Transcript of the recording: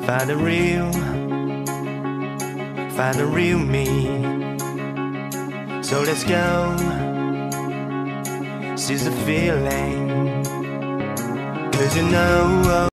Find the real me. So let's go, seize the feeling, 'cause you know